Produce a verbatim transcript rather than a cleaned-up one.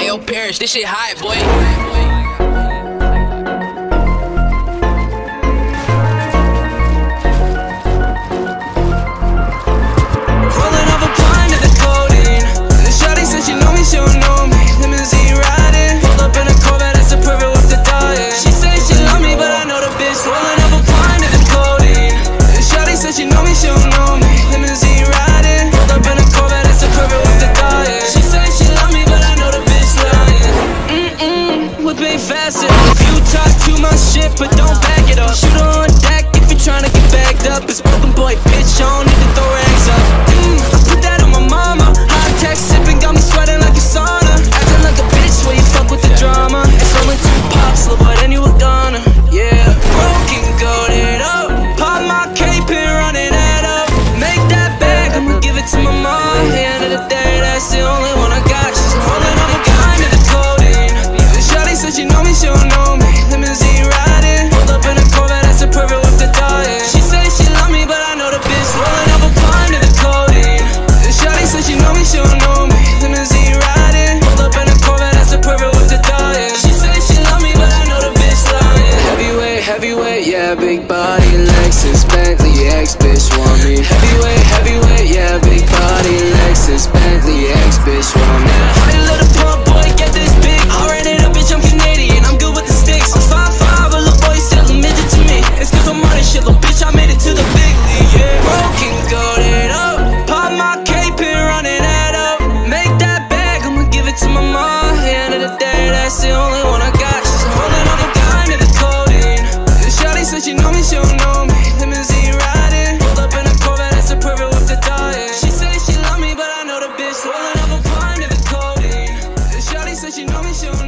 Ayo, Parrish, this shit hot, boy. Faster. If you talk too much shit, but don't back it up. Shoot on deck if you're trying to get bagged up. It's broken boy, bitch, I don't need to throw rags up. mm, I put that on my mama. High tech sipping got me sweating like a sauna. Acting like a bitch where you fuck with the drama. It's only two pops, little boy, then you a goner. Yeah, broken, goated up. Pop my cape and run it that up. Make that bag, I'ma give it to my mom. At the end of the day, that's the only one I got. She's holding up a kind of the codeine. Said she know me, she don't know me. Limousine riding, pulled up in a Corvette, that's a perfect with the dying. She say she love me, but I know the bitch rolling up a pint of the codeine. Shawty said she know me, she don't know me. Limousine riding, pulled up in a Corvette, that's a perfect with the dying. She say she love me, but I know the bitch lying. Heavyweight, heavyweight, yeah, big body, Lexus, Bentley, ex bitch want me. Heavyweight, heavyweight, yeah, big body, Lexus, Bentley, ex bitch want me. I let a pump boy get this big. I ran it up, bitch, I'm Canadian, I'm good with the sticks. I'm five five, a little boy still a midget to me. It's cause I'm on this shit, little bitch, I made it to the big league, yeah. Broken, goated up, pop my cape and run it that up. Make that bag, I'ma give it to my mom. At the end of the day, that's the only one I got. She's holding up a kind of the codeine. Shawty said she know me, she don't know me. Limousine riding, pulled up in a Corvette, that's a perfect with the dying. She say she love me, but I know the bitch rolling up a pint of the codeine. Shawty said she know me, she don't know me.